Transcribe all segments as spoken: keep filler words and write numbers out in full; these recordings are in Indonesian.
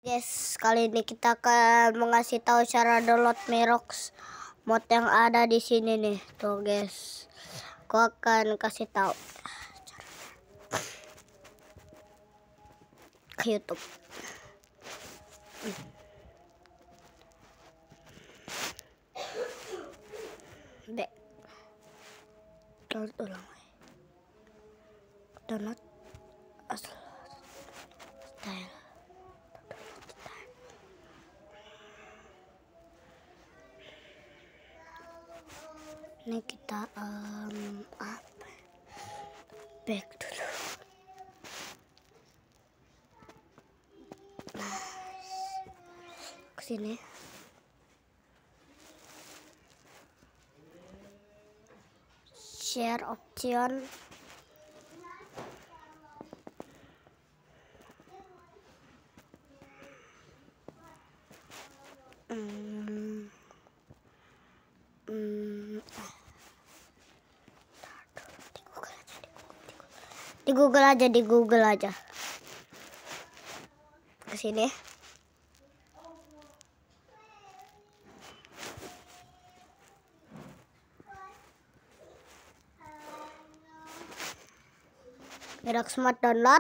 Guys, kali ini kita akan mengasih tahu cara download Mirox mod yang ada di sini nih. Tuh guys, aku akan kasih tahu ke YouTube. Dek, download ulang. Download asal style. Ini kita um, apa? Back dulu. Nah, kesini. Share option. Hmm. Hmm. Di Google aja, di Google aja. Ke sini. Mirox mod download.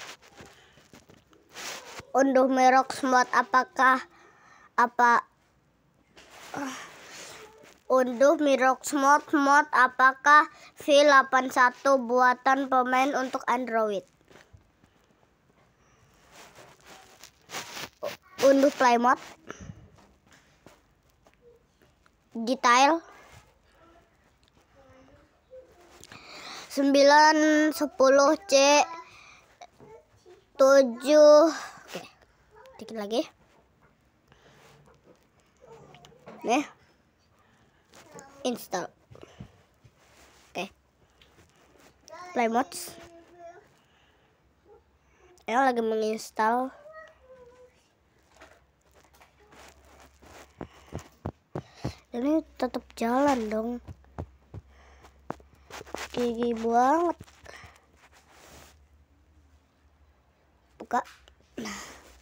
Unduh Mirox mod apakah apa uh, unduh Mirox mod mod apakah V delapan puluh satu buatan pemain untuk Android. Unduh play mod. Detail sembilan sepuluh C tujuh. Oke, dikit lagi nih, install. Oke, play mods ya, lagi menginstal. Ini tetap jalan dong, gigi banget. Buka. Nah,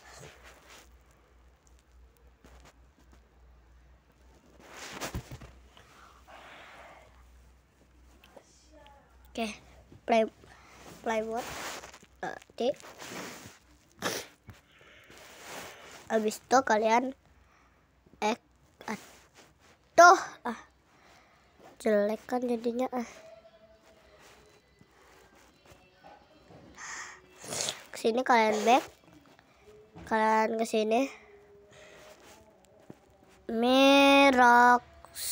oke, play play mode. Oke, habis itu kalian eh aduh ah jelek kan jadinya. ah Kesini kalian back, kalian kesini Mirox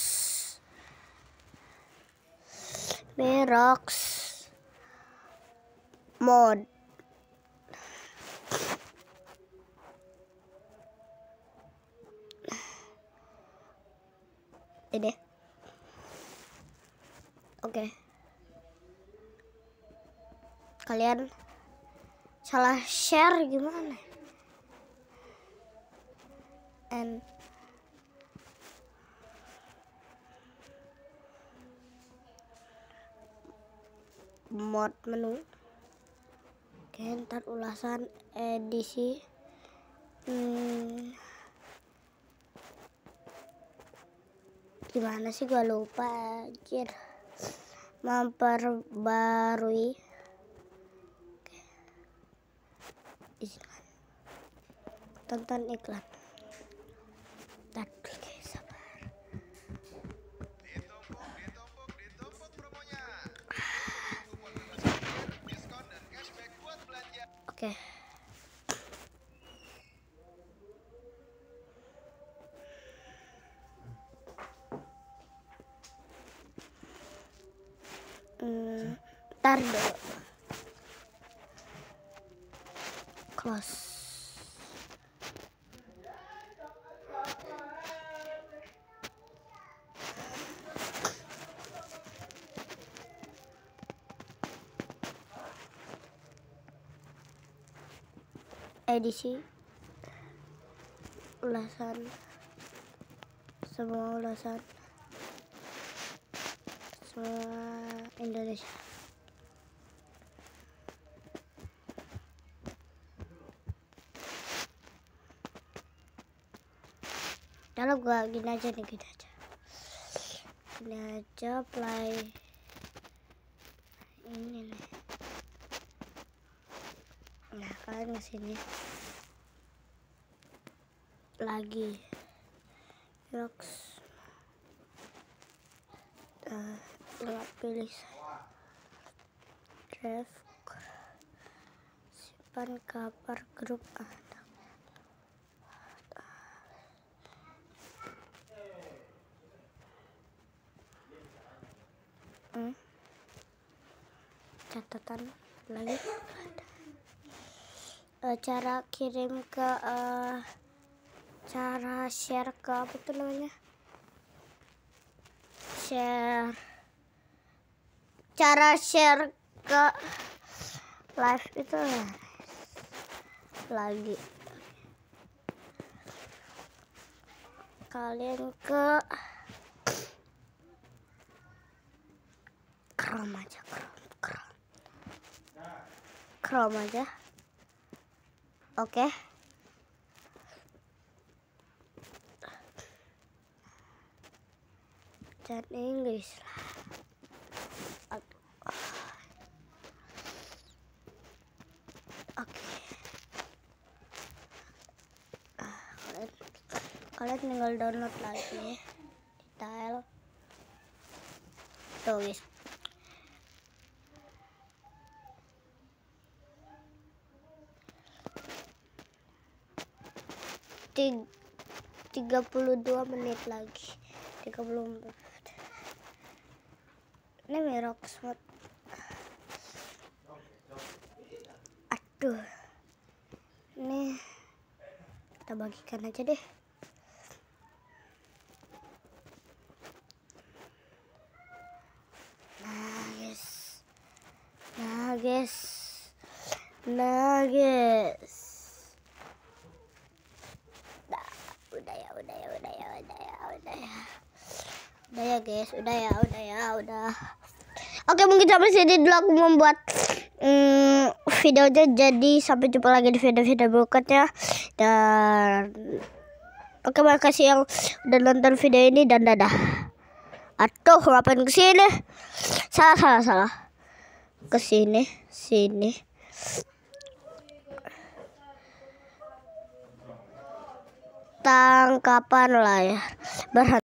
Mirox mod. Ini oke, okay. Kalian salah share gimana? And mod menu. Oke, ntar ulasan edisi. Hmm. Gimana sih, gua lupa anjir. Memperbarui. Oke. Izinkan. Tonton iklan. Ntar dulu, sabar. Oke. Hmm, ntar dulu. Close. Edisi ulasan, semua ulasan semua Indonesia. Kalau gua gini aja nih, gini aja. Gini aja play. Ini nih. Nah, kalian kesini. Lagi. Rox. Uh, nggak pilih saya. Drive. Simpan kabar grup anak. Hmm. Catatan lagi uh, cara kirim ke uh, cara share ke apa tuh namanya, share cara share ke live itu lagi kalian ke Chrome aja, Chrome, Chrome, Chrome aja. Oke. Okay. Dan Inggris lah. Oke. Okay. Kalian, kalian tinggal download lagi detail. Tuh guys. tiga puluh dua menit lagi. tiga puluh empat. Ini Mirox mod. Aduh. Ini kita bagikan aja deh. Nah, guys. Nah, guys. Nah, guys. Udah ya, udah ya, udah ya, udah ya, udah ya. Udah ya guys, udah ya, udah ya, udah. Oke, mungkin sampai sini dulu aku membuat hmm, videonya. Jadi sampai jumpa lagi di video-video berikutnya. Dan oke, makasih yang udah nonton video ini dan dadah. Aduh, ngapain kesini? Salah, salah, salah. Kesini, sini. Tangkapan layar berhenti.